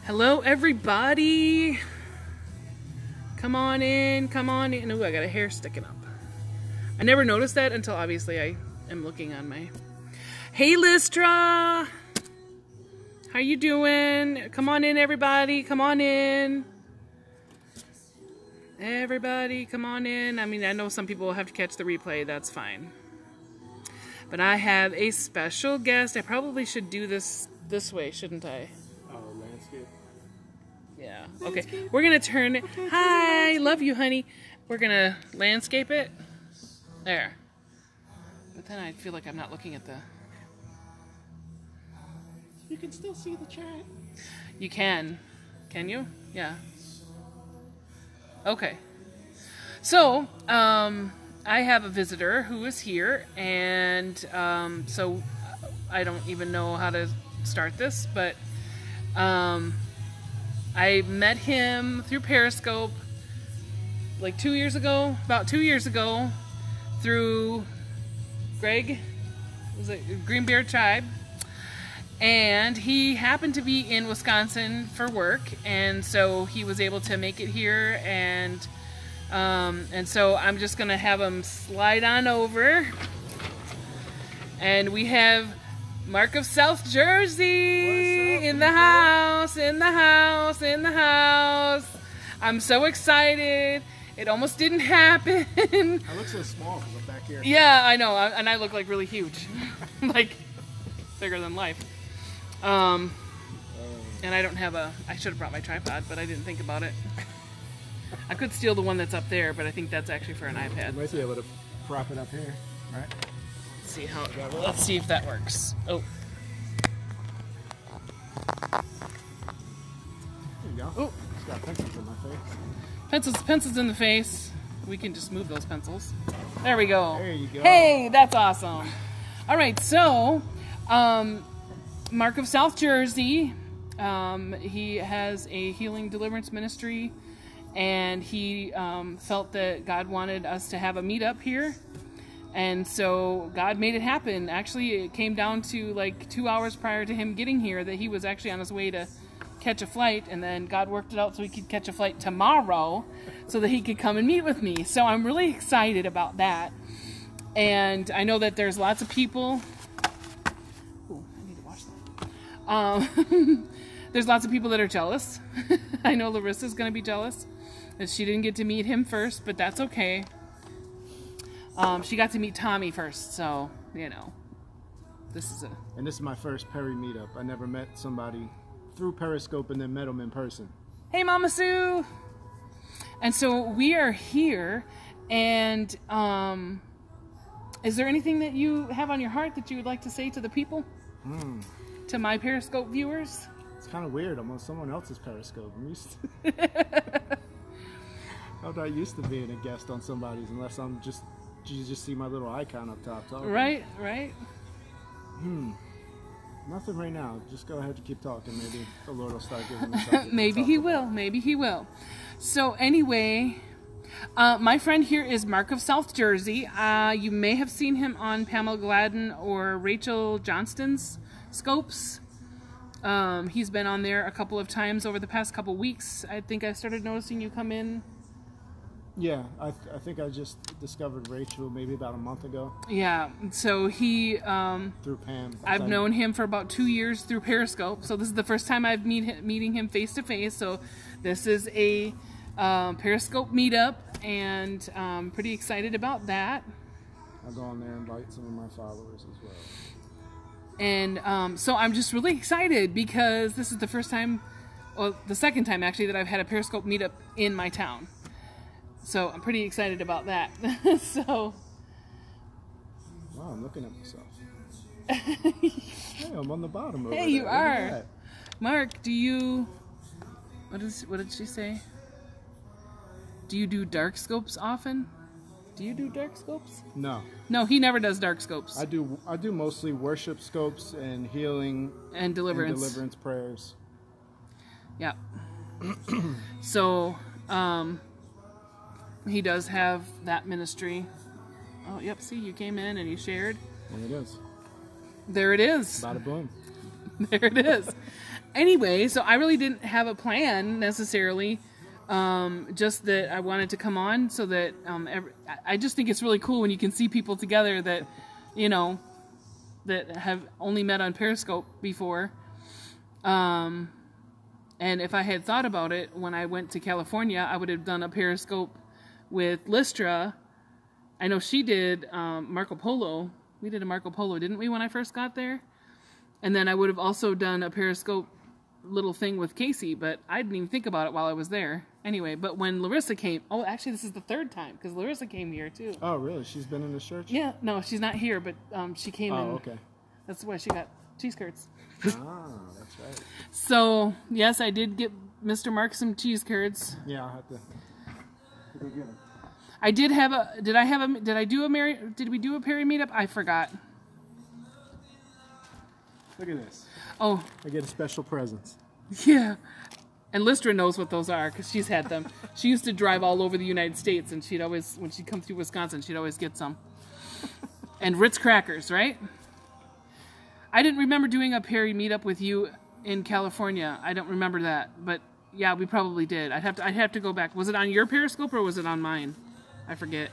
Hello, everybody. Come on in, come on in. Ooh, I got a hair sticking up. I never noticed that until obviously I am looking on my... Hey, Lystra. How you doing? Come on in, everybody. Come on in. Everybody, come on in. I mean, I know some people will have to catch the replay. That's fine. But I have a special guest. I probably should do this way, shouldn't I? Landscape. Yeah. Okay. We're going to turn it. Hi. Love you, honey. We're going to landscape it. There. But then I feel like I'm not looking at the... You can still see the chat. You can. Can you? Yeah. Okay. So, I have a visitor who is here, and so I don't even know how to start this, but I met him through Periscope like about 2 years ago, through Greg, was it Green Bear Tribe? And he happened to be in Wisconsin for work, and so he was able to make it here, and so I'm just gonna have him slide on over. And we have Mark of South Jersey in the house, in the house, in the house. I'm so excited. It almost didn't happen. I look so small because I'm back here. Yeah, I know, and I look like really huge, like bigger than life. And I don't have I should have brought my tripod, but I didn't think about it. I could steal the one that's up there, but I think that's actually for an iPad. You might be able to prop it up here, right? Let's see if that works. Oh. There you go. Oh. It's got pencils in my face. Pencils in the face. We can just move those pencils. There we go. There you go. Hey, that's awesome. All right, so, Mark of South Jersey, he has a healing deliverance ministry, and he felt that God wanted us to have a meetup here, and so God made it happen. Actually, it came down to like 2 hours prior to him getting here that he was actually on his way to catch a flight, and then God worked it out so he could catch a flight tomorrow so that he could come and meet with me. So I'm really excited about that, and I know that there's lots of people... there's lots of people that are jealous. I know Larissa's going to be jealous that she didn't get to meet him first, but that's okay. She got to meet Tommy first, so, you know, And this is my first Perry meetup. I never met somebody through Periscope and then met them in person. Hey, Mama Sue! And so we are here, and is there anything that you have on your heart that you would like to say to the people? To my Periscope viewers? It's kind of weird. I'm on someone else's Periscope. I'm not used to being a guest on somebody's unless you just see my little icon up top. Talking. Right. Nothing right now. Just go ahead and keep talking. Maybe the Lord will start giving me something. Maybe he will. Maybe he will. So anyway, my friend here is Mark of South Jersey. You may have seen him on Pamela Gladden or Rachel Johnston's scopes. He's been on there a couple of times over the past couple weeks. I think I started noticing you come in. Yeah, I think I just discovered Rachel maybe about a month ago. Yeah, so he... through Pam. I've known him for about 2 years through Periscope, so this is the first time I've meeting him face-to-face, so this is a Periscope meetup, and I'm pretty excited about that. I'll go on there and invite some of my followers as well. And so I'm just really excited because this is the first time, well, the second time actually, that I've had a Periscope meetup in my town. So I'm pretty excited about that. So. Wow, I'm looking at myself. Hey, I'm on the bottom over Hey, you are. Mark, do you, what did she say? Do you do dark scopes often? Do you do dark scopes? No. No, he never does dark scopes. I do mostly worship scopes and healing and deliverance prayers. Yeah. So, he does have that ministry. Oh, yep, see, you came in and you shared. There it is. There it is. Bada boom. There it is. Anyway, so I really didn't have a plan necessarily. Just that I wanted to come on so that I just think it's really cool when you can see people together that, you know, that have only met on Periscope before. And if I had thought about it when I went to California, I would have done a Periscope with Lystra. I know she did Marco Polo. We did a Marco Polo, didn't we, when I first got there? And then I would have also done a Periscope little thing with Casey, but I didn't even think about it while I was there. Anyway, but when Larissa came, oh, actually this is the third time, because Larissa came here too. Oh, really? She's been in the church? Yeah, no, she's not here, but she came in. Oh, okay. That's why she got cheese curds. That's right. So, yes, I did get Mr. Mark some cheese curds. Yeah, I'll have to go get them. I did have a, did we do a Perry meetup? I forgot. Look at this. Oh. I get a special presents. Yeah. And Lystra knows what those are because she's had them. She used to drive all over the United States, and she'd always, when she'd come through Wisconsin, she'd always get some. And Ritz crackers, right? I didn't remember doing a Perry meetup with you in California. I don't remember that, but yeah, we probably did. I'd have to go back. Was it on your Periscope or was it on mine? I forget.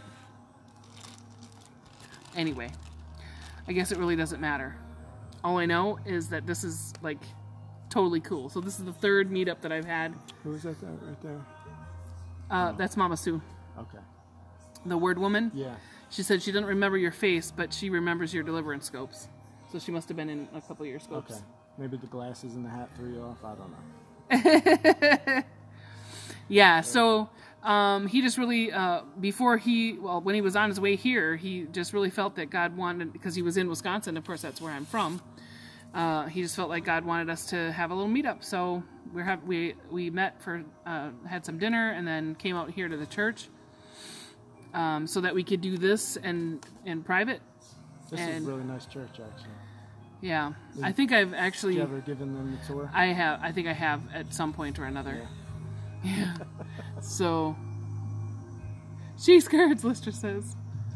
Anyway, I guess it really doesn't matter. All I know is that this is like totally cool. So this is the third meetup that I've had. Who is that right there? That's Mama Sue. Okay. The word woman? Yeah. She said she doesn't remember your face, but she remembers your deliverance scopes. So she must have been in a couple of your scopes. Okay. Maybe the glasses and the hat threw you off. I don't know. Yeah, so he just really, when he was on his way here, he just really felt that God wanted, because he was in Wisconsin, of course that's where I'm from, he just felt like God wanted us to have a little meetup. So we met for, had some dinner, and then came out here to the church so that we could do this in private. This is a really nice church, actually. Yeah, I think I've actually... Have you ever given them the tour? I have. I think I have at some point or another. Yeah. So, cheese curds, Lister says.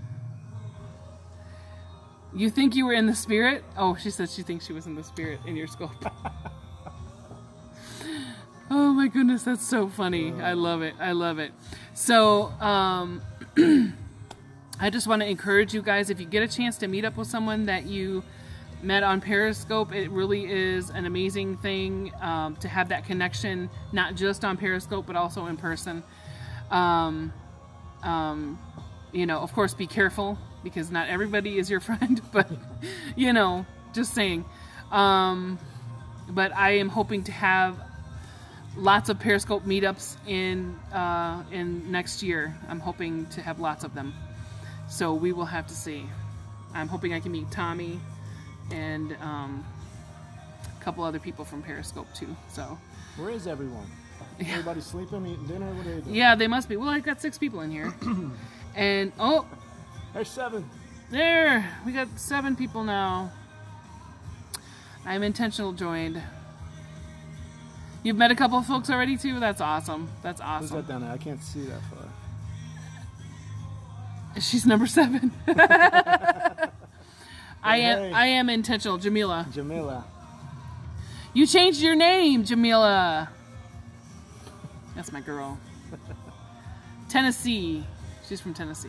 You think you were in the spirit? Oh, she says she thinks she was in the spirit in your scope. Oh my goodness, that's so funny. I love it. I love it. So, I just want to encourage you guys, if you get a chance to meet up with someone that you met on Periscope, it really is an amazing thing to have that connection, not just on Periscope, but also in person. You know, of course, be careful, because not everybody is your friend, but, you know, just saying. But I am hoping to have lots of Periscope meetups in next year. I'm hoping to have lots of them. So we will have to see. I'm hoping I can meet Tommy and a couple other people from Periscope too. So where is everyone? Everybody sleeping, eating dinner? What are they doing? Yeah, they must be. Well, I've got 6 people in here. And oh, there's 7. There, we got 7 people now. I'm intentional joined. You've met a couple of folks already too? That's awesome. That's awesome. Who's that down there? I can't see that far. She's number 7. I am intentional, Jamila. Jamila. You changed your name, Jamila. That's my girl. Tennessee. She's from Tennessee.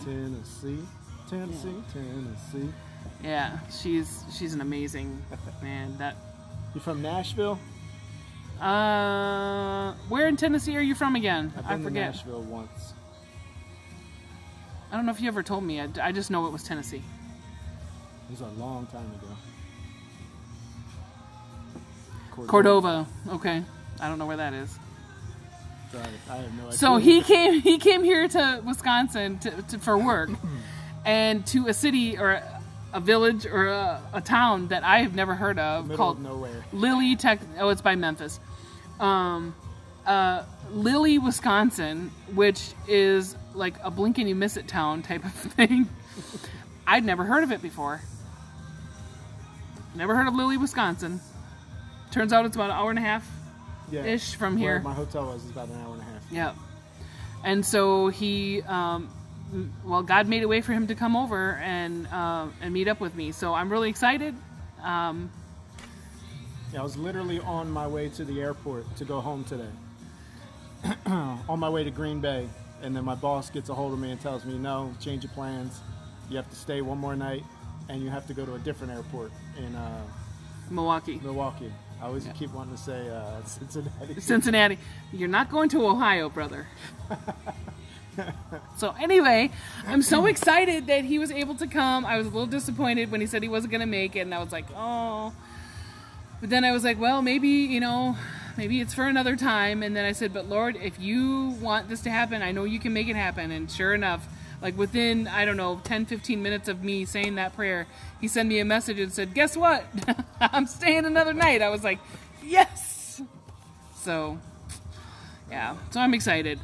Tennessee. Yeah, she's an amazing man. You from Nashville? Where in Tennessee are you from again? I forget. To Nashville once. I don't know if you ever told me. I just know it was Tennessee. It was a long time ago. Cordova. Okay. I don't know where that is. Sorry, I have no idea. So he came here to Wisconsin for work, and to a city or a village or a town that I have never heard of called nowhere. Lilly, Oh, it's by Memphis. Lilly, Wisconsin, which is like a blink and you miss it town type of thing. I'd never heard of it before. Never heard of Lilly, Wisconsin. Turns out it's about an hour and a half ish from here. Where my hotel was about an hour and a half. Yeah. And so he, God made a way for him to come over and meet up with me. So I'm really excited. Yeah, I was literally on my way to the airport to go home today. On my way to Green Bay, and then my boss gets a hold of me and tells me, no, change your plans. You have to stay one more night, and you have to go to a different airport in Milwaukee. I always keep wanting to say Cincinnati. Cincinnati. You're not going to Ohio, brother. So anyway, I'm so excited that he was able to come. I was a little disappointed when he said he wasn't going to make it, and I was like, oh. But then I was like, well, maybe it's for another time. And then I said, but Lord, if you want this to happen, I know you can make it happen. And sure enough, like within, 10, 15 minutes of me saying that prayer, he sent me a message and said, guess what? I'm staying another night. I was like, yes. So, yeah. So I'm excited.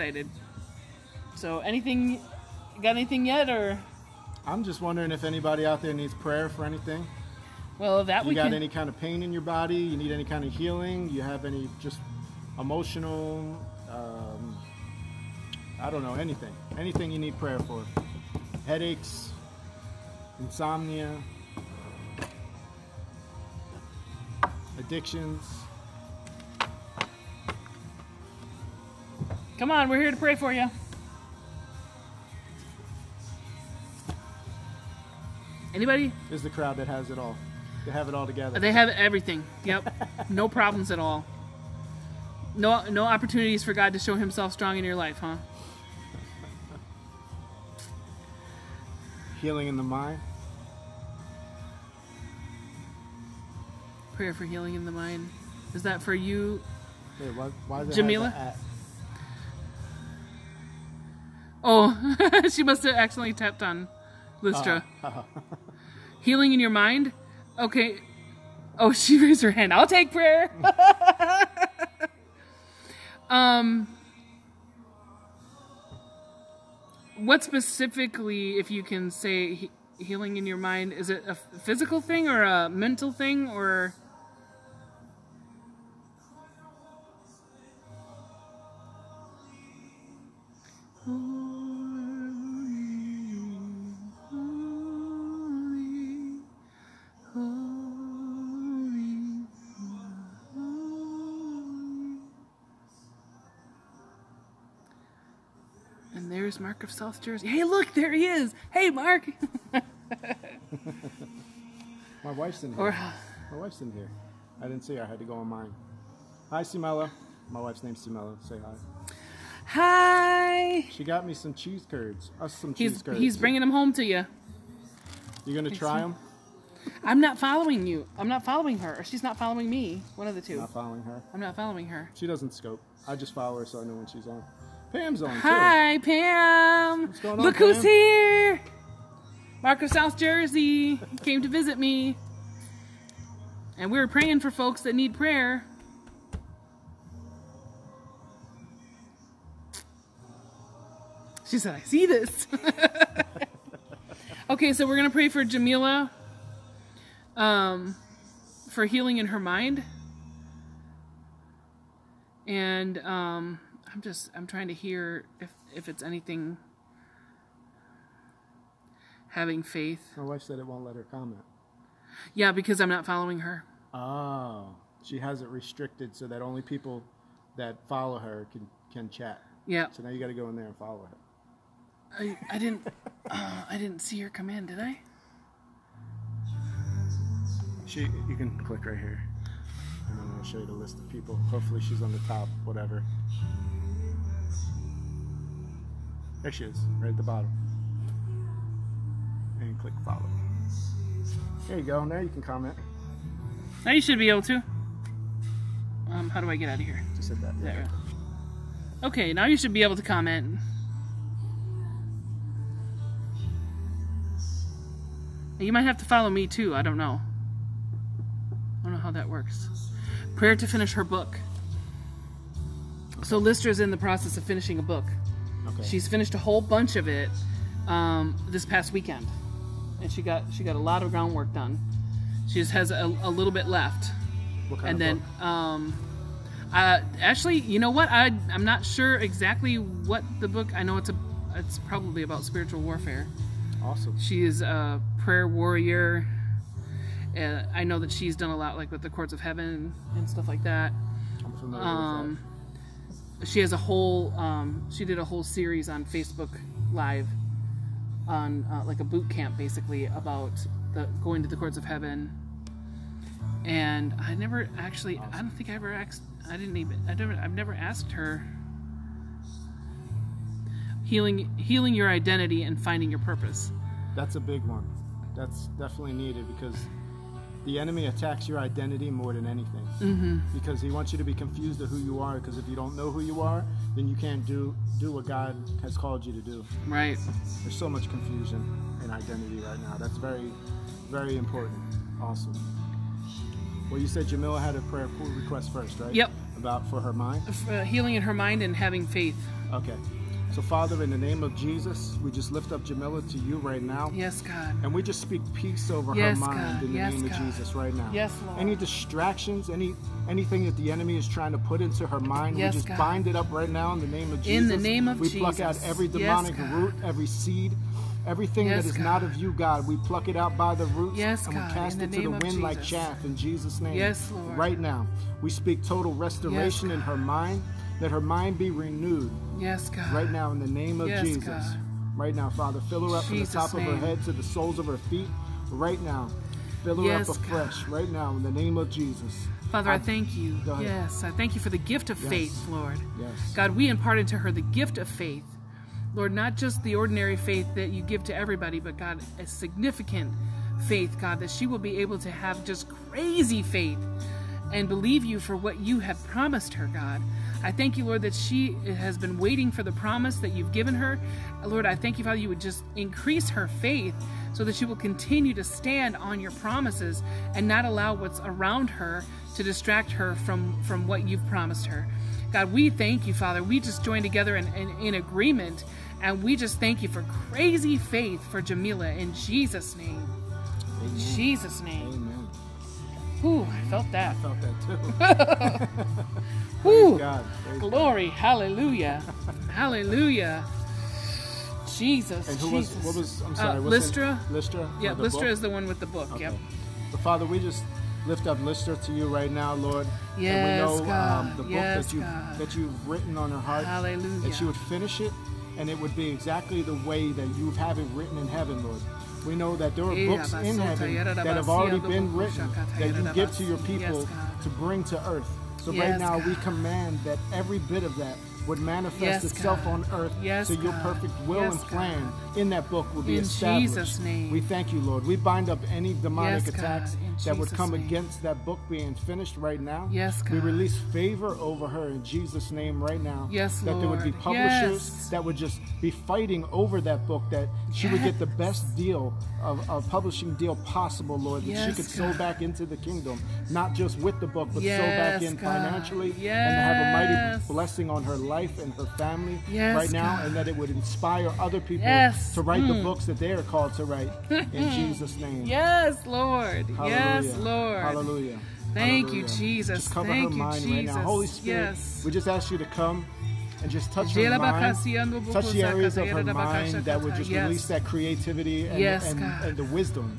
So got anything yet, or? I'm just wondering if anybody out there needs prayer for anything. Well, that we can. You got any kind of pain in your body? You need any kind of healing? You have any just emotional, I don't know, anything. Anything you need prayer for. Headaches, insomnia, addictions. Come on, we're here to pray for you. Anybody? This is the crowd that has it all. They have it all together. They have everything. Yep. No problems at all. No opportunities for God to show himself strong in your life, huh? Healing in the mind. Prayer for healing in the mind. Is that for you, Hey, why is it Jamila? at? Oh, she must have accidentally tapped on Lystra. Healing in your mind? Okay. Oh, she raised her hand. I'll take prayer. What specifically, if you can say healing in your mind, is it a physical thing or a mental thing, or? And there's Mark of South Jersey. Hey, look, there he is. Hey, Mark. My wife's in here. My wife's in here. I didn't see her. I had to go on mine. Hi, Simela. My wife's name's Simela. Say hi. Hi. She got me some cheese curds. He's bringing them home to you. You gonna try them? I'm not following you. I'm not following her. Or she's not following me. One of the two. Not following her. I'm not following her. She doesn't scope. I just follow her so I know when she's on. Pam's on too. Hi, Pam. What's going on, Look Pam? who's here. Mark of South Jersey came to visit me. And we were praying for folks that need prayer. She said, I see this. Okay, so we're going to pray for Jamila for healing in her mind. And I'm trying to hear if it's anything having faith. My wife said it won't let her comment. Yeah, because I'm not following her. Oh, she has it restricted so that only people that follow her can chat. Yeah. So now you got to go in there and follow her. I didn't see her come in, did I? You can click right here. And then I'll show you the list of people. Hopefully she's on the top, whatever. There she is, right at the bottom. And click follow. There you go. Now you can comment. Now you should be able to. How do I get out of here? Just hit that. There. Okay, now you should be able to comment. You might have to follow me too. I don't know. I don't know how that works. Prayer to finish her book. Okay. So Lystra's in the process of finishing a book. Okay. She's finished a whole bunch of it this past weekend, and she got a lot of groundwork done. She just has a little bit left. What kind of book? Actually, you know what? I'm not sure exactly what the book. I know it's probably about spiritual warfare. Awesome. She is a prayer warrior, I know that she's done a lot like with the Courts of Heaven and stuff like that. I'm familiar with that. She has a whole, she did a whole series on Facebook Live on like a boot camp basically about going to the Courts of Heaven. And I never actually, I don't think I ever asked, I've never asked her. Healing your identity and finding your purpose. That's a big one. That's definitely needed, because the enemy attacks your identity more than anything. Mm-hmm. Because he wants you to be confused of who you are, because if you don't know who you are, then you can't do what God has called you to do. Right. There's so much confusion in identity right now. That's very, very important. Awesome. Well, you said Jamila had a prayer request first, right? Yep. For her mind? Healing in her mind and having faith. Okay. So, Father, in the name of Jesus, we just lift up Jamila to you right now. Yes, God. And we just speak peace over Yes, her mind God. in the Yes, name God. of Jesus right now. Yes, Lord. Any distractions, anything that the enemy is trying to put into her mind, Yes, we just God. bind it up right now in the name of Jesus. In the name of we pluck out Jesus. every Yes, demonic God. root, every seed, everything Yes, that is God. not of you, God. We pluck it out by the roots, Yes, and we God. cast In it the to the name of wind like Jesus. chaff in Jesus' name. Yes, Lord. Right now, we speak total restoration Yes, in God. her mind. Let her mind be renewed Yes, God. right now in the name of Yes, Jesus. God. Right now, Father, fill her up from the Jesus' top of her name. head to the soles of her feet. Right now, fill her Yes, up afresh. Right now, in the name of Jesus. Father, I thank you. Go ahead. Yes, I thank you for the gift of Yes. faith, Lord. Yes. God, we imparted to her the gift of faith. Lord, not just the ordinary faith that you give to everybody, but God, a significant faith, God, that she will be able to have just crazy faith and believe you for what you have promised her, God. I thank you, Lord, that she has been waiting for the promise that you've given her. Lord, I thank you, Father, you would just increase her faith so that she will continue to stand on your promises and not allow what's around her to distract her from what you've promised her. God, we thank you, Father. We just join together in agreement, and we just thank you for crazy faith for Jamila in Jesus' name. In Amen. Jesus' name. Amen. Whew, I felt that. I felt that too. Whew. Praise God. Praise God. Glory, hallelujah, hallelujah. Jesus, And Jesus. I'm sorry, what's Lystra. it? Lystra? Yeah, Or the Lystra book? is the one with the book. Okay. Yep. But Father, we just lift up Lystra to you right now, Lord. Yes, and we know God. the book Yes, God. that you've written on her heart, Hallelujah. that you would finish it, and it would be exactly the way that you have it written in heaven, Lord. We know that there are books in heaven that have already been written that you give to your people Yes, God. to bring to earth. So Yes, right now we God. command that every bit of that would manifest Yes, itself God. on earth, Yes, so your God. perfect will Yes, and plan God. in that book will be In established. Jesus' name. We thank you, Lord. We bind up any demonic Yes, God. attacks In that would Jesus' come name. against that book being finished right now. Yes, We God. release favor over her in Jesus' name right now. Yes, that there would be Lord. publishers Yes. that would just be fighting over that book, that she would get the best deal of publishing deal possible, Lord, that she Yes, could sow God. back into the kingdom, not just with the book, but sow Yes, back in God. financially, and Yes. have a mighty blessing on her life and her family Yes, right now, God. and that it would inspire other people Yes. to write the books that they are called to write in Jesus' name. Yes, Lord. Hallelujah. Yes, Lord. Hallelujah. Thank you, Hallelujah. Jesus. Just cover Thank her you, mind right now. Jesus. Holy Spirit, Yes. we just ask you to come and just touch her mind, touch the areas of her mind that would just Yes. release that creativity and, Yes, God. and the wisdom.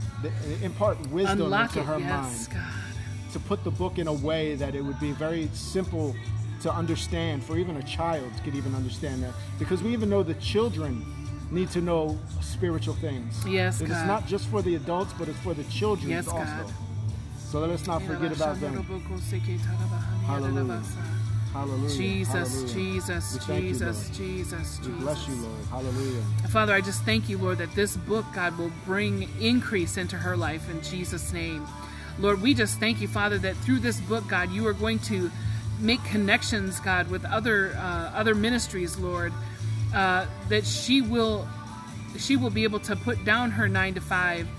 Impart wisdom Unlock into it. her Yes, mind God. to put the book in a way that it would be very simple to understand, for even a child could even understand that. Because we even know that children need to know spiritual things. Yes, And God. it's not just for the adults, but it's for the children Yes, also. God. So let us not forget about them. Hallelujah. Hallelujah. Jesus, Hallelujah. Jesus, We thank you, Jesus, Lord. Jesus, We bless you, Jesus. Lord. Hallelujah. Father, I just thank you, Lord, that this book, God, will bring increase into her life in Jesus' name. Lord, we just thank you, Father, that through this book, God, you are going to make connections, God, with other ministries, Lord, that she will be able to put down her 9 to 5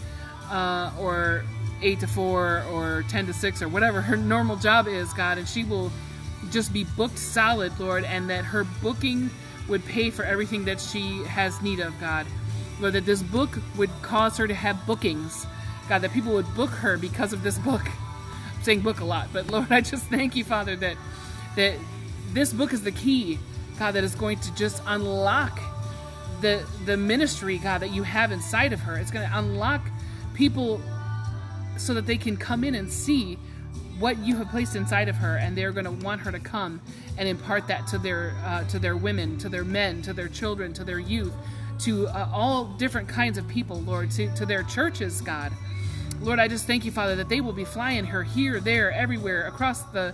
or 8 to 4 or 10 to 6 or whatever her normal job is, God, and she will just be booked solid, Lord, and that her booking would pay for everything that she has need of, God. Lord, that this book would cause her to have bookings, God, that people would book her because of this book. I'm saying book a lot, but Lord, I just thank you, Father, that this book is the key, God, that is going to just unlock the ministry, God, that you have inside of her. It's going to unlock people so that they can come in and see what you have placed inside of her, and they're going to want her to come and impart that to their women, to their men, to their children, to their youth, to all different kinds of people, Lord, to their churches, God. Lord, I just thank you, Father, that they will be flying her here, there, everywhere, across the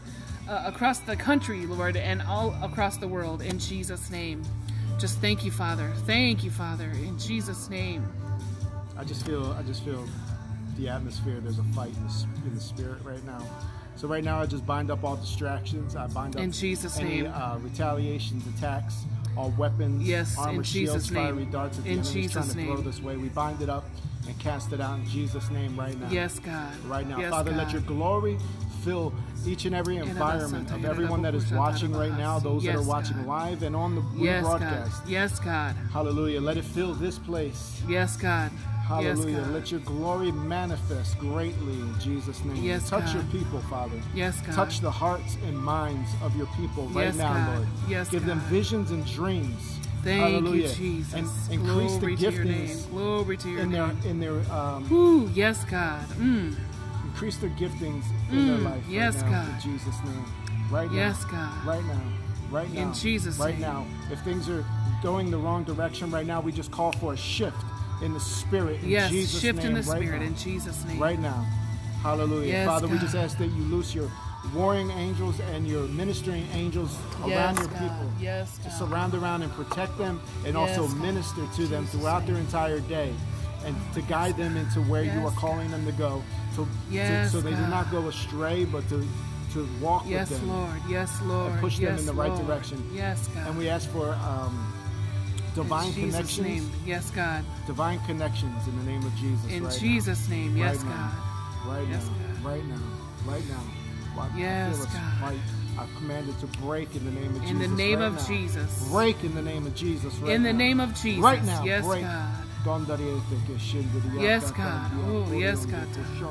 country, Lord, and all across the world, in Jesus' name. Just thank you, Father. Thank you, Father, in Jesus' name. I just feel the atmosphere. There's a fight in the spirit right now. So right now, I just bind up all distractions. I bind up in Jesus' any name. Retaliations, attacks, all weapons, yes, armor, in Jesus' shields, name. fiery darts that the in enemy's Jesus' trying to name. throw this way. We bind it up and cast it out in Jesus' name right now. Yes, God. Right now. Yes, Father, God. let your glory fill each and every environment of everyone that is watching right now, those that are watching live and on the broadcast. God. Yes, God. Hallelujah. Let it fill this place. Yes, God. Hallelujah. Yes, God. Let your glory manifest greatly in Jesus' name. Yes, Touch God. your people, Father. Yes, God. Touch the hearts and minds of your people right Yes, now, God. Lord. Yes, Give them God. visions and dreams. Thank Hallelujah. you, Jesus. And increase Glory the to your name. giftings Glory to your name. in their Ooh, yes, God. increase their giftings in their life yes, right now, God. in Jesus' name. Right now. Yes, God. Right now. Right now. In Jesus' right name. now. If things are going the wrong direction right now, we just call for a shift in the spirit in Yes, Jesus' shift name. in the right spirit now. in Jesus' name. Right now. Hallelujah. Yes, Father, we God. just ask that you loose your warring angels and your ministering angels around Yes, your God. people. Yes, To God. surround around and protect them and Yes, also God. minister to them Jesus' throughout their name. entire day and to guide them into where you Yes, are calling them to go. Yes, So they do God. not go astray, but to walk Yes, with them. Lord. Yes, Lord. And push them yes, in the right Lord. direction. Yes, God. And we ask for divine in Jesus' connections. name. Yes, God. Divine connections in the name of Jesus. In right Jesus' now. name. Yes, right God. Now. Right Yes, now. God. Right now. Right now. I Yes, feel a God. fight. I command it to break in the name of Jesus. In the name right of now. Jesus. Break in the name of Jesus. Right In the now. name of Jesus. Right now. Yes, break. God. Yes, Yes, God. Oh, yes, God.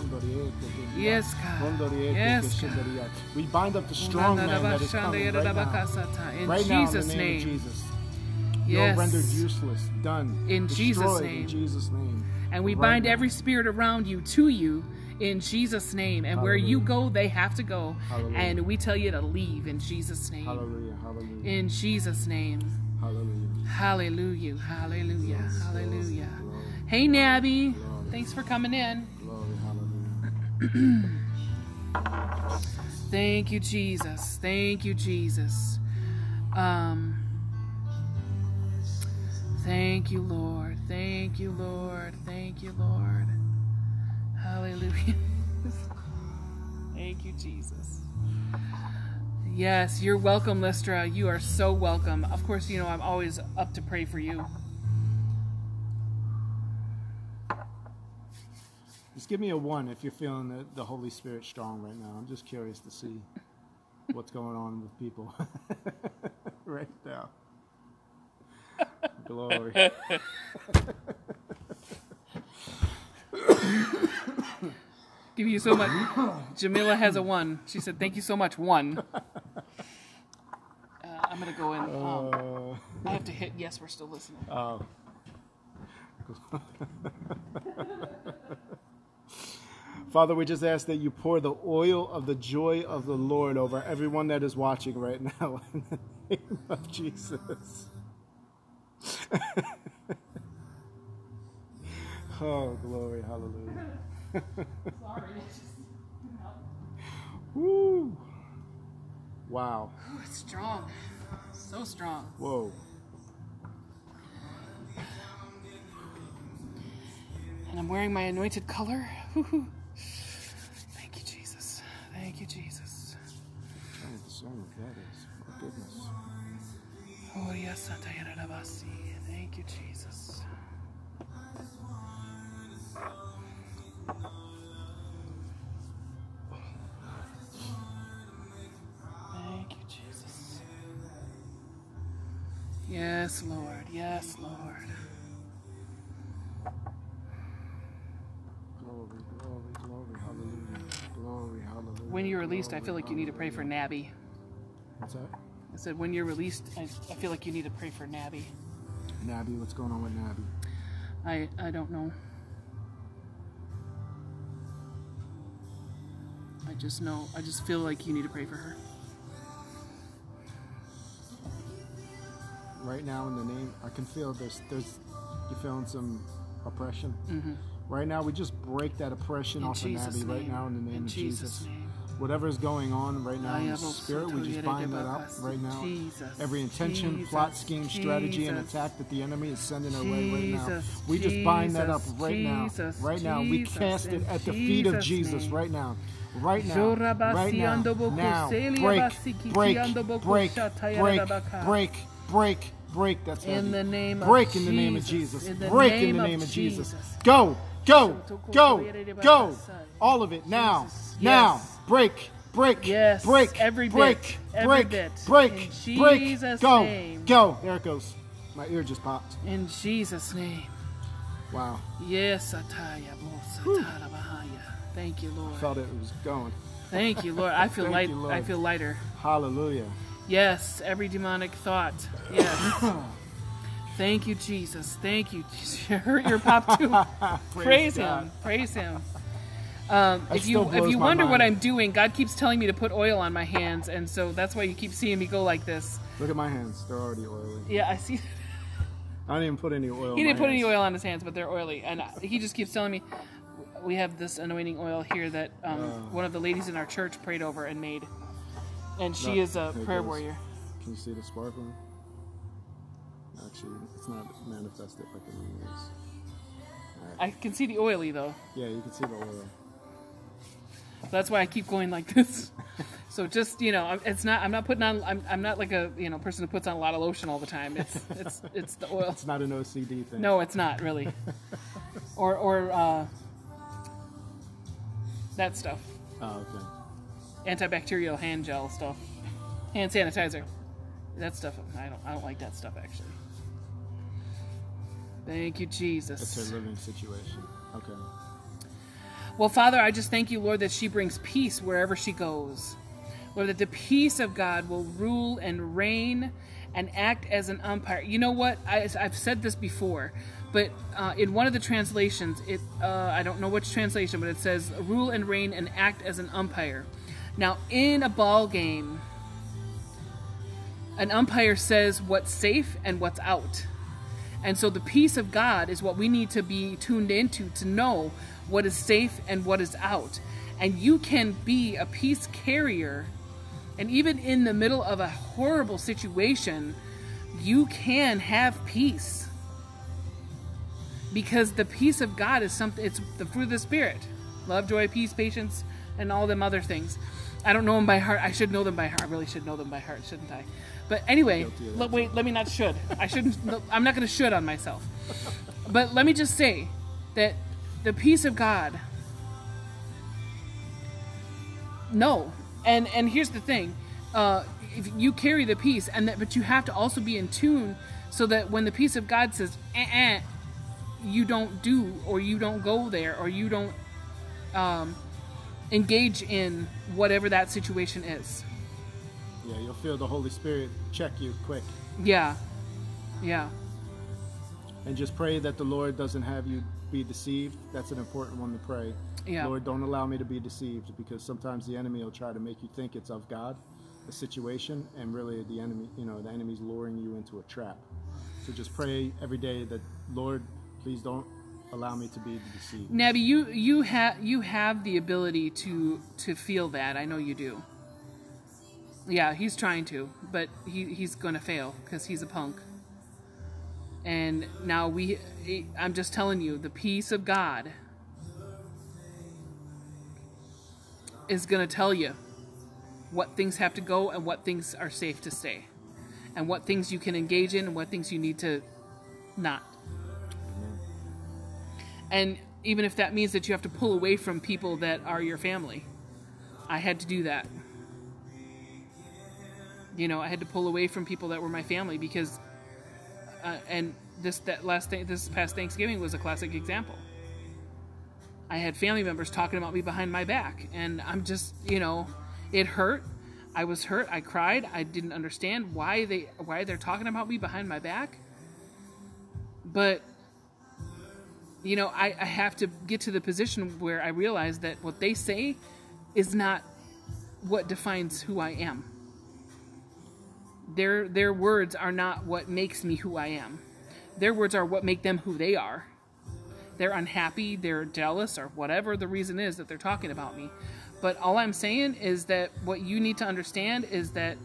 Yes, God. Yes, God. We bind up the strong man that is coming right now. In Right now, in Jesus' the name name. of Jesus. Yes. You're rendered useless. Done. In Jesus' Destroyed name. in Jesus' name. And we Right bind now. every spirit around you to you in Jesus' name. And where you go, they have to go. Hallelujah. And we tell you to leave in Jesus' name. Hallelujah. Hallelujah. In Jesus' name. Hallelujah. Hallelujah. Hallelujah. Glory, Hallelujah. glory, Hey, Nabby. glory. Thanks for coming in. Glory. Hallelujah. Thank you, Jesus. Thank you, Jesus. Thank you, Lord. Thank you, Lord. Thank you, Lord. Hallelujah. Thank you, Jesus. Yes, you're welcome, Lystra. You are so welcome. Of course, you know I'm always up to pray for you. Just give me a 1 if you're feeling the Holy Spirit strong right now. I'm just curious to see what's going on with people right now. Glory. Give you so much. Jamila has a 1. She said, "Thank you so much." 1. I'm gonna go in. I have to hit. Yes, we're still listening. Oh. Father, we just ask that you pour the oil of the joy of the Lord over everyone that is watching right now in the name of Jesus. Oh, glory, hallelujah. Sorry. Woo. Wow. Ooh, it's strong. So strong. Whoa. And I'm wearing my anointed color. Woo-hoo. Thank you, Jesus. Thank you, Jesus. I'm trying to discern what that is. Oh, goodness. Oh, yes. Thank you, Jesus. Thank you, Jesus. Yes, Lord. Yes, Lord. Glory, glory, glory, hallelujah. Glory, hallelujah. When you're released, I glory, feel like you need to pray for hallelujah. Nabby. What's that? I said, when you're released, I feel like you need to pray for Nabby. Nabby, what's going on with Nabby? I don't know. I just feel like you need to pray for her. Right now, in the name, I can feel there's you feeling some oppression. Mm-hmm. Right now, we just break that oppression In off Jesus' of Nabby right name. now in the name In of Jesus' Jesus. name. Whatever is going on right now in the spirit, we just bind that up right now. Jesus. Every intention, Jesus. plot, scheme, strategy, and Jesus. attack that the enemy is sending our way right now. Jesus. We just bind that up Jesus. right now. Jesus. Right now. We Jesus. cast it In at the feet of Jesus' Jesus name. right now. Right now. Right now. Now. Break. That's heavy. In the name of break in the name of Jesus. Jesus. In the Break name in the of name of Jesus. Jesus. Go. All of it now. Jesus. Now. Yes. Break. Yes. Break. Every break. bit. Every bit. Break. In Break. Jesus' Go. name. Go. There it goes. My ear just popped. In Jesus' name. Wow. Yes, Ataya Bosatara Bahaya. Thank you, Lord. Felt it was going. Thank you, Lord. I feel Thank light. you, Lord. I feel lighter. Hallelujah. Yes, every demonic thought. Yes. Thank you, Jesus. Thank you. You hurt your pop too. Praise God. Him. Praise Him. If still you blows my wonder what mind. I'm doing, God keeps telling me to put oil on my hands, and so that's why you keep seeing me go like this. Look at my hands. They're already oily. Yeah, I see. I didn't even put any oil. He on didn't my put any hands. oil on his hands, but they're oily, and he just keeps telling me we have this anointing oil here that one of the ladies in our church prayed over and made, and she is a There it prayer goes. warrior. Can you see the sparkling? Actually, it's not manifested like it normally is. I can see the oily though. Yeah, you can see the oil. That's why I keep going like this. So just it's not. I'm not putting on. I'm not like a person who puts on a lot of lotion all the time. It's the oil. It's not an OCD thing. No, it's not really. or that stuff. Oh, okay. Antibacterial hand gel stuff. Hand sanitizer. That stuff. I don't like that stuff actually. Thank you, Jesus. It's her living situation. Okay. Well, Father, I just thank you, Lord, that she brings peace wherever she goes. Lord, that the peace of God will rule and reign and act as an umpire. You know what? I've said this before, but in one of the translations, I don't know which translation, but it says rule and reign and act as an umpire. Now, in a ball game, an umpire says what's safe and what's out. And so the peace of God is what we need to be tuned into to know what is safe and what is out. And you can be a peace carrier, and even in the middle of a horrible situation, you can have peace. Because the peace of God is something, it's the fruit of the Spirit. Love, joy, peace, patience, and all them other things. I don't know them by heart. I should know them by heart. I really should know them by heart, shouldn't I? But anyway, let me not should. I shouldn't. I'm not going to should on myself. But let me just say that the peace of God. No, and here's the thing: if you carry the peace, but you have to also be in tune, so that when the peace of God says, you don't do, or you don't go there, or you don't engage in whatever that situation is. Yeah, you'll feel the Holy Spirit check you quick. Yeah. And just pray that the Lord doesn't have you be deceived. That's an important one to pray. Yeah. Lord, don't allow me to be deceived, because sometimes the enemy will try to make you think it's of God, the situation, and really the enemy, the enemy's luring you into a trap. So just pray every day that, Lord, please don't allow me to be deceived. Nabby, you have the ability to feel that. I know you do. Yeah, he's trying to, but he's going to fail because he's a punk. And now I'm just telling you, the peace of God is going to tell you what things have to go and what things are safe to stay, and what things you can engage in and what things you need to not. And even if that means that you have to pull away from people that are your family. I had to do that. I had to pull away from people that were my family because, and this past Thanksgiving was a classic example. I had family members talking about me behind my back, and I'm just, it hurt. I was hurt. I cried. I didn't understand why they're talking about me behind my back. But, I have to get to the position where I realize that what they say is not what defines who I am. Their words are not what makes me who I am. Their words are what make them who they are. They're unhappy, they're jealous, or whatever the reason is that they're talking about me. But all I'm saying is that what you need to understand is that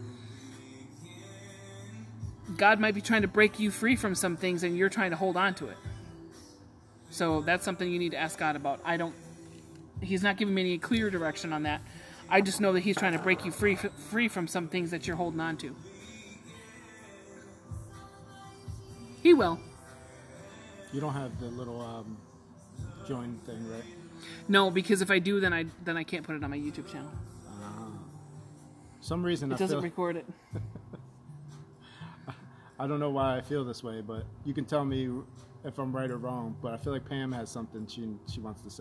God might be trying to break you free from some things and you're trying to hold on to it. So that's something you need to ask God about. He's not giving me any clear direction on that. I just know that he's trying to break you free from some things that you're holding on to. He will. You don't have the little join thing, right? No, because if I do, then I can't put it on my YouTube channel. Some reason It doesn't record it. I don't know why I feel this way, but you can tell me if I'm right or wrong. But I feel like Pam has something she wants to say.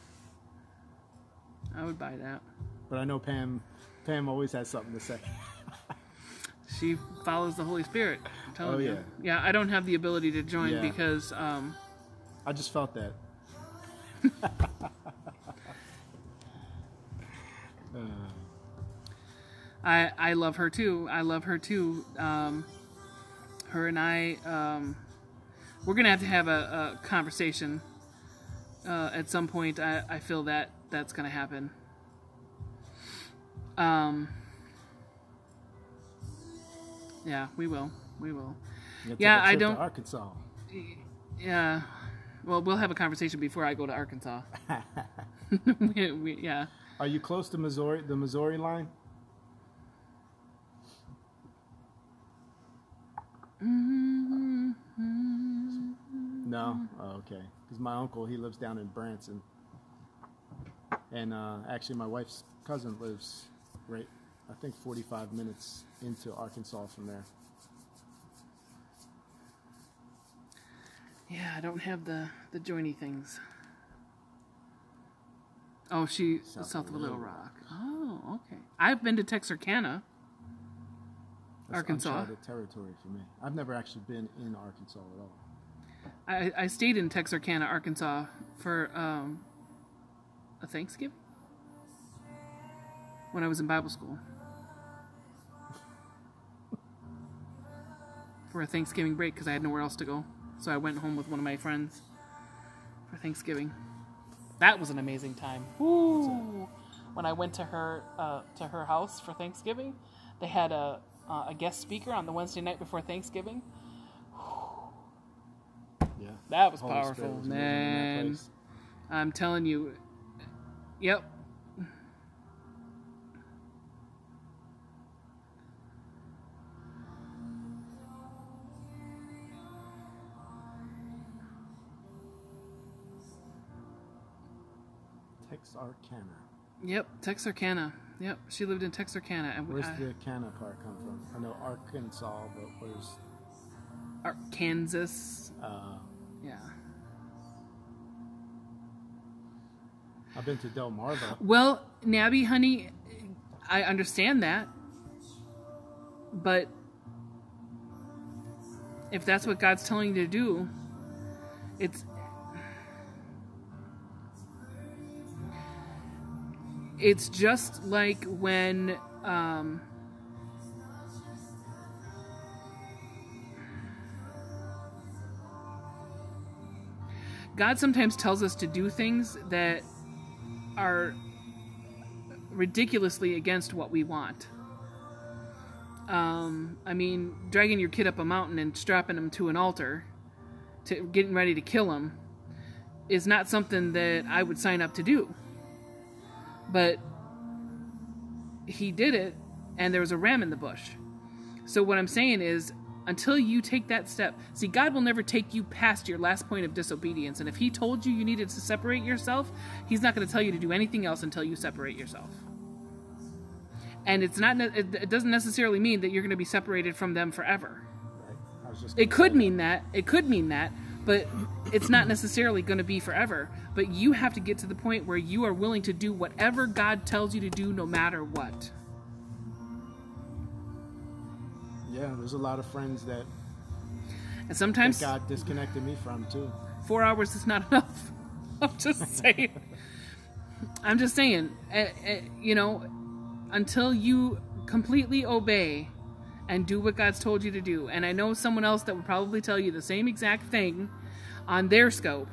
I would buy that. But I know Pam always has something to say. She follows the Holy Spirit. I'm telling you. Yeah. Yeah, I don't have the ability to join because... I just felt that. I love her too. Her and I, we're going to have a conversation at some point. I feel that that's going to happen. Yeah, we will. Yeah, I don't. To Arkansas. Yeah. Well, we'll have a conversation before I go to Arkansas. Yeah. Are you close to Missouri, the Missouri line? No? Oh, okay. Because my uncle, he lives down in Branson. And actually my wife's cousin lives right, I think 45 minutes into Arkansas from there. Yeah, I don't have the joiny things. Oh, she's south of Little Rock. Oh, okay. I've been to Texarkana, That's Arkansas. Uncharted territory for me. I've never actually been in Arkansas at all. I stayed in Texarkana, Arkansas for a Thanksgiving when I was in Bible school. For a Thanksgiving break because I had nowhere else to go. So I went home with one of my friends for Thanksgiving. That was an amazing time. Woo! When I went to her house for Thanksgiving, they had a guest speaker on the Wednesday night before Thanksgiving. Yeah, that was Holy powerful, was man. I'm telling you. Yep. Texarkana. Yep, Texarkana. Yep, she lived in Texarkana. And where's the Cana part come from? I know Arkansas, but where's... Kansas. Yeah. I've been to Delmarva. Well, Nabby, honey, I understand that. But if that's what God's telling you to do, it's just like when God sometimes tells us to do things that are ridiculously against what we want. I mean, dragging your kid up a mountain and strapping him to an altar, getting ready to kill him, is not something that I would sign up to do. But he did it, and there was a ram in the bush. So what I'm saying is, until you take that step, see, God will never take you past your last point of disobedience. And if he told you needed to separate yourself, he's not going to tell you to do anything else until you separate yourself. And it doesn't necessarily mean that you're going to be separated from them forever. Right. It could mean that. But it's not necessarily going to be forever. But you have to get to the point where you are willing to do whatever God tells you to do, no matter what. Yeah, there's a lot of friends that and sometimes God disconnected me from too. 4 hours is not enough. I'm just saying. I'm just saying, you know, until you completely obey and do what God's told you to do. And I know someone else that would probably tell you the same exact thing on their scope.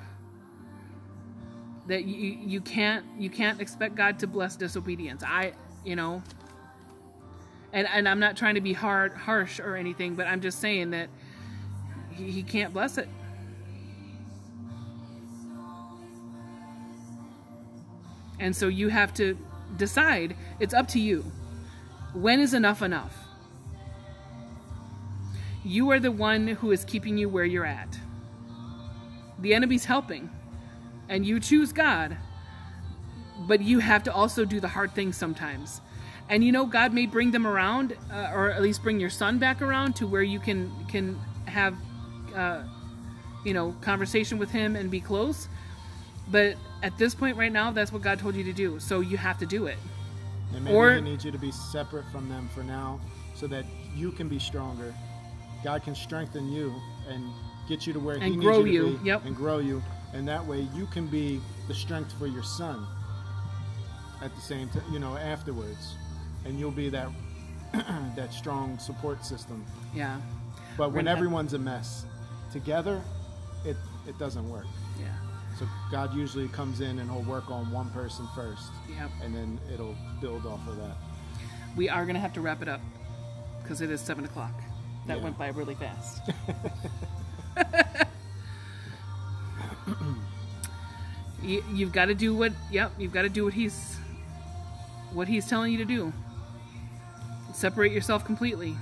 That you can't expect God to bless disobedience. You know, and I'm not trying to be harsh or anything, but I'm just saying that he can't bless it. And so you have to decide. It's up to you. When is enough enough? You are the one who is keeping you where you're at. The enemy's helping. And you choose God. But you have to also do the hard things sometimes. And you know, God may bring them around, or at least bring your son back around to where you can have, you know, conversation with him and be close. But at this point right now, that's what God told you to do. So you have to do it. And maybe he needs you to be separate from them for now so that you can be stronger. God can strengthen you and get you to where he needs you to be. Yep. And grow you. And that way you can be the strength for your son at the same time, you know, afterwards. And you'll be that that strong support system. Yeah. But when everyone's a mess together, it doesn't work. Yeah. So God usually comes in and he'll work on one person first. Yep. And then it'll build off of that. We are going to have to wrap it up because it is 7 o'clock. That went by really fast. You've got to do you've got to do what he's telling you to do. Separate yourself completely.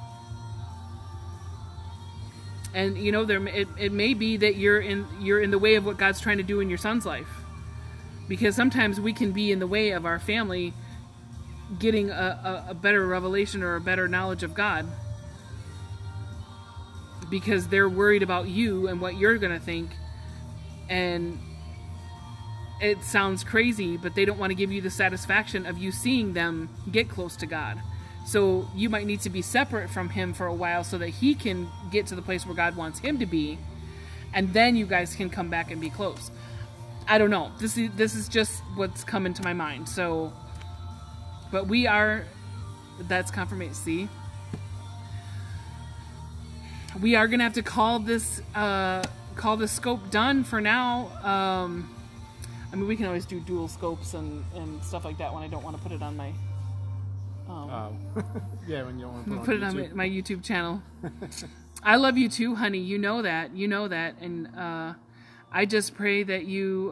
And you know, it may be that you're in the way of what God's trying to do in your son's life. Because sometimes we can be in the way of our family getting a better revelation or a better knowledge of God. Because they're worried about you and what you're going to think. And it sounds crazy, but they don't want to give you the satisfaction of you seeing them get close to God. So you might need to be separate from him for a while so that he can get to the place where God wants him to be. And then you guys can come back and be close. I don't know. This is just what's come into my mind. So, but that's confirmation. See? We are going to have to call this scope done for now. I mean, we can always do dual scopes and stuff like that when I don't want to put it on my... yeah, when you don't want to put it on my YouTube channel. I love you too, honey. You know that. And I just pray that you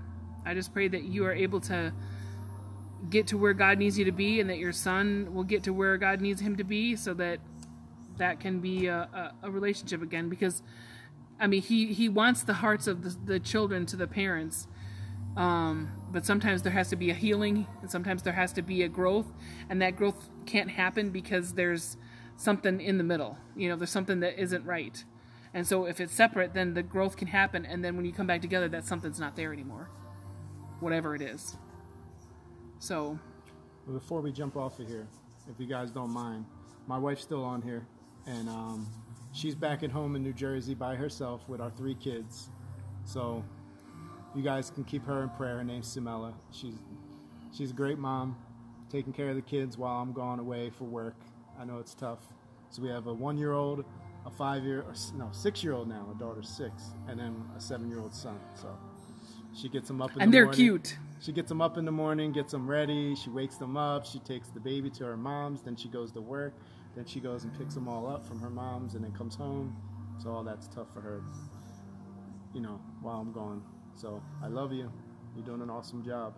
are able to get to where God needs you to be, and that your son will get to where God needs him to be, so that can be a relationship again. Because, I mean, he wants the hearts of the children to the parents. But sometimes there has to be a healing, and sometimes there has to be a growth, and that growth can't happen because there's something in the middle. You know, there's something that isn't right. And so if it's separate, then the growth can happen, and then when you come back together, that something's not there anymore. Whatever it is. So. Well, before we jump off of here, if you guys don't mind, my wife's still on here, and she's back at home in New Jersey by herself with our 3 kids. So you guys can keep her in prayer. Her name's Simela. She's a great mom, taking care of the kids while I'm gone away for work. I know it's tough. So we have a 1-year-old, a 6-year-old now. Our daughter's 6, and then a 7-year-old son. So she gets them up in the morning. And they're cute. She gets them up in the morning, gets them ready. She wakes them up. She takes the baby to her mom's. Then she goes to work. Then she goes and picks them all up from her mom's, and then comes home. So all that's tough for her, you know, while I'm gone. So I love you. You're doing an awesome job.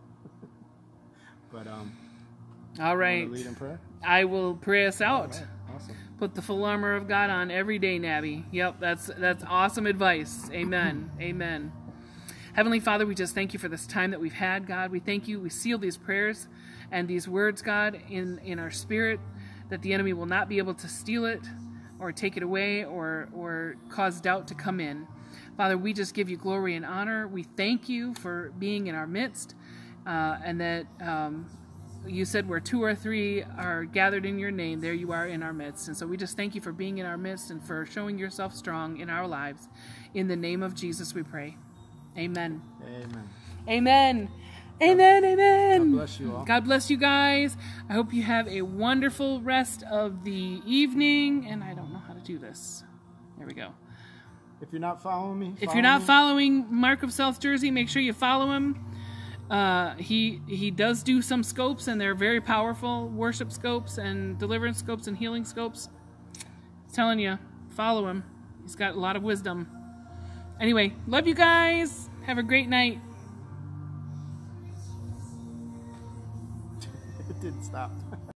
But all right. Lead in prayer? I will pray us out. Right. Awesome. Put the full armor of God on every day, Nabby. Yep, that's awesome advice. Amen. Amen. Heavenly Father, we just thank you for this time that we've had, God. We thank you. We seal these prayers and these words, God, in our spirit, that the enemy will not be able to steal it or take it away or cause doubt to come in. Father, we just give you glory and honor. We thank you for being in our midst, and that you said where 2 or 3 are gathered in your name, there you are in our midst. And so we just thank you for being in our midst and for showing yourself strong in our lives. In the name of Jesus we pray. Amen. Amen. Amen. Amen, amen. God bless you all. God bless you guys. I hope you have a wonderful rest of the evening. And I don't know how to do this. There we go. If you're not following me, If you're not following Mark of South Jersey, make sure you follow him. He does do some scopes, and they're very powerful worship scopes and deliverance scopes and healing scopes. I'm telling you, follow him. He's got a lot of wisdom. Anyway, love you guys. Have a great night. It didn't stop.